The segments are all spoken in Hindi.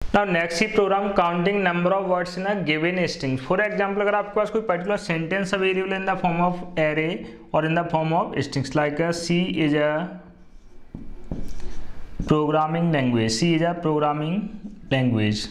नाउ नेक्स्ट ही program counting number of words in a given string. For example अगर आपके पास कोई particular sentence available in the form of array और in the form of strings, like C is a programming language, C is a programming language,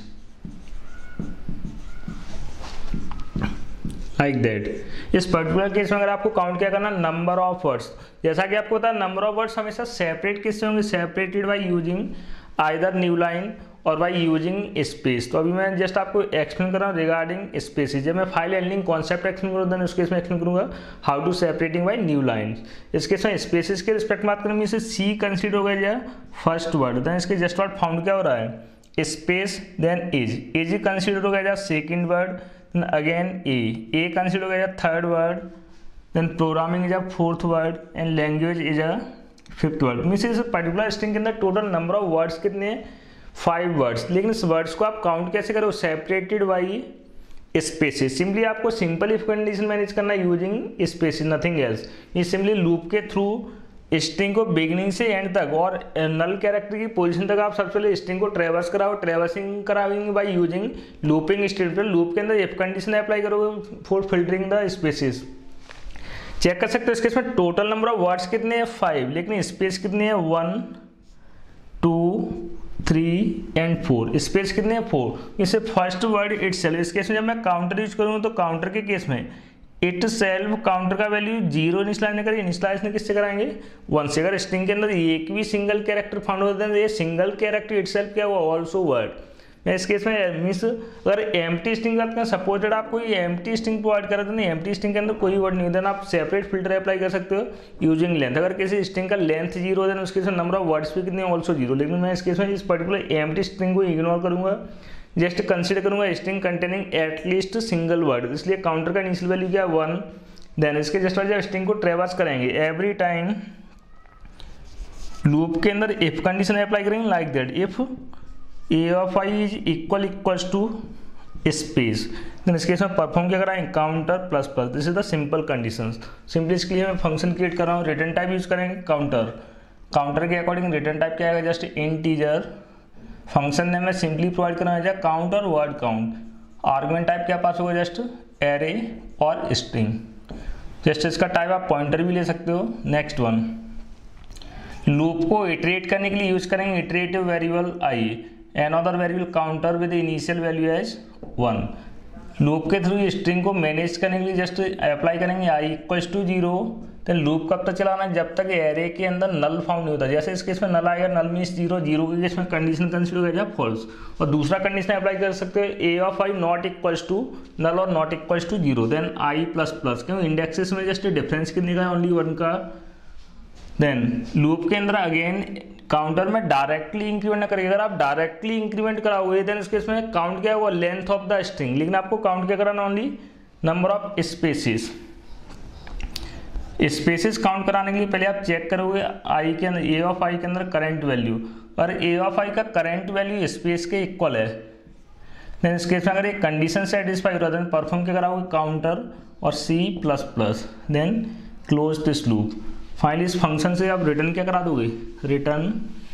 like that. इस पर्टिकुलर केस में अगर आपको काउंट क्या करना, नंबर ऑफ वर्ड्स, जैसा कि आपको पता है नंबर ऑफ वर्ड्स हमेशा सेपरेट किससे होंगे, separated by using either new line और बाय यूजिंग स्पेस। तो अभी मैं जस्ट आपको एक्सप्लेन कर रहा हूँ रिगार्डिंग स्पेसिस। जब मैं फाइल हैंडलिंग कॉन्सेप्ट एक्सप्लेन करूँ देन उस केस में एक्सप्लेन करूँगा how to separating by new lines. इस केस में स्पेसिस के रिस्पेक्ट बात करेंगे, इसे सी कंसीडर हो गया फर्स्ट वर्ड, देन इसके जस्ट वर्ड फाउंड क्या हो रहा है, स्पेस, देन एज कंसीडर हो गया second word, then again a consider हो गया third word, then programming is a fourth word and language is a fifth word. Means इस पर्टिकुलर स्ट्रिंग के अंदर टोटल नंबर ऑफ वर्ड्स कितने हैं, 5 वर्ड्स। लेकिन इस वर्ड्स को आप काउंट कैसे करो, सेपरेटेड बाई स्पेसिस। सिंपली आपको सिंपल इफ कंडीशन मैनेज करना यूजिंग स्पेसिस, नथिंग एल्स। ये सिंपली लूप के थ्रू स्ट्रिंग को बिगिनिंग से एंड तक और नल कैरेक्टर की पोजीशन तक आप सबसे पहले स्ट्रिंग को ट्रेवर्स कराओ, ट्रेवर्सिंग कराएंगे by using looping statement. Loop के अंदर इफ कंडीशन अप्लाई करोगे for filtering the spaces. Check कर सकते हो इसके इसमें टोटल नंबर ऑफ वर्ड्स कितने हैं 5, लेकिन स्पेस कितने हैं 1 2 3 एंड 4। स्पेस कितने हैं 4। इसे फर्स्ट वर्ड इटसेल्फ, इस केस में जब मैं काउंटर यूज करूँगा तो काउंटर के केस में इट सेल्फ काउंटर का वैल्यू 0 इनिशियलाइज करें, इनिशियलाइज किससे कराएंगे 1 से। अगर स्ट्रिंग के अंदर एक भी सिंगल कैरेक्टर फाउंड होता है तो ये सिंगल कैरेक्टर इटसेल्फ क्या हुआ, ऑल्सो वर्ड। मैं इस केस में मीन्स अगर एम्प्टी स्ट्रिंग बात करें, सपोर्टेड आपको ये एम्प्टी स्ट्रिंग प्रोवाइड करा था, नहीं एम्प्टी स्ट्रिंग के अंदर कोई वर्ड नहीं होता, आप सेपरेट फिल्टर अप्लाई कर सकते हो यूजिंग लेंथ। अगर किसी स्ट्रिंग का लेंथ 0 है उसके केस में नंबर ऑफ वर्ड्स भी कितने ऑल्सो 0। लेकिन मैं इस केस में इस पर्टिकुलर एम्प्टी स्ट्रिंग को इग्नोर करूंगा, जस्ट कंसीडर करूंगा string containing at least single word, इसलिए काउंटर का इनिशियल वैल्यू क्या 1। देन इसके जस्ट जब स्ट्रिंग को ट्रेवर्स करेंगे एवरी टाइम लूप के अंदर इफ कंडीशन अप्लाई करेंगे, like that if a of i is equals to space, then इसके इसमें परफॉर्म क्या कराएंगे counter plus plus, this is the simple conditions. Simply इसके लिए मैं फंक्शन क्रिएट कर रहा हूँ, रिटर्न टाइप यूज करेंगे काउंटर, काउंटर के अकॉर्डिंग रिटर्न टाइप क्या आएगा, जस्ट इंटीजर। फंक्शन नेम में सिंपली प्रोवाइड करना है काउंट और वर्ड काउंट। आर्गुमेंट टाइप क्या पास होगा, जस्ट एरे और स्ट्रिंग। जस्ट इसका टाइप आप पॉइंटर भी ले सकते हो। नेक्स्ट वन, लूप को इटरेट करने के लिए यूज करेंगे iterative variable i, another variable counter with initial value as 1। Loop के थ्रू स्ट्रिंग को मैनेज करने के लिए जस्ट अप्लाई करेंगे आई इक्वल्स टू 0। तो लूप कब तक चलाना है, जब तक एरे के अंदर नल फाउंड नहीं होता। जैसे इस केस में नल आएगा, नल मीन्स 0, 0 के केस में कंडीशन कंसीडर हो जाएगा फॉल्स। और दूसरा कंडीशन अप्लाई कर सकते हो a of i not equals to null और not equals to 0, then i plus plus, क्यों इंडेक्सेस में जस्ट डिफरेंस कितने का है, ओनली 1 का। देन लूप के अंदर अगेन काउंटर में डायरेक्टली इंक्रीमेंट ना करेगा, अगर आप डायरेक्टली इंक्रीमेंट कराओगे देन इसके इसमें काउंट क्या होगा, लेंथ ऑफ द स्ट्रिंग। लेकिन आपको काउंट क्या कराना, only number of spaces. Spaces count कराने के लिए पहले आप चेक करोगे आई के अंदर ए ऑफ आई के अंदर करंट वैल्यू, और ए ऑफ आई का करंट वैल्यू स्पेस के इक्वल है। देन इस केस में अगर ये कंडीशन सेटिस्फाई हो रहा है देन परफॉर्म क्या कराओगे काउंटर और c plus plus, then close this loop. Finally इस फंक्शन से आप रिटर्न क्या करा दोगे, return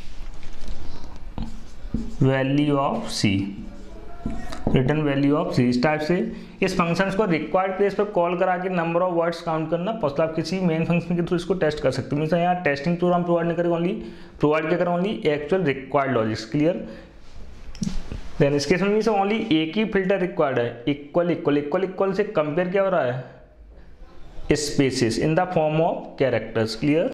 value of c, return value of c. इस टाइप से इस फंक्शन को रिक्वायर्ड प्लेस पर कॉल करा के नंबर ऑफ वर्ड्स काउंट करना पॉसिबल। आप किसी मेन फंक्शन के थ्रू इसको टेस्ट कर सकते हो। मीन्स यहाँ टेस्टिंग प्रोग्राम प्रोवाइड नहीं करेगा, ओनली प्रोवाइड क्या करें, only actual required logics. Clear. Then इसके इसमें मीन्स ओनली एक ही फिल्टर रिक्वायर्ड है, इक्वल इक्वल इक्वल इक्वल से कंपेयर क्या हो रहा है, spaces in the form of characters. Clear.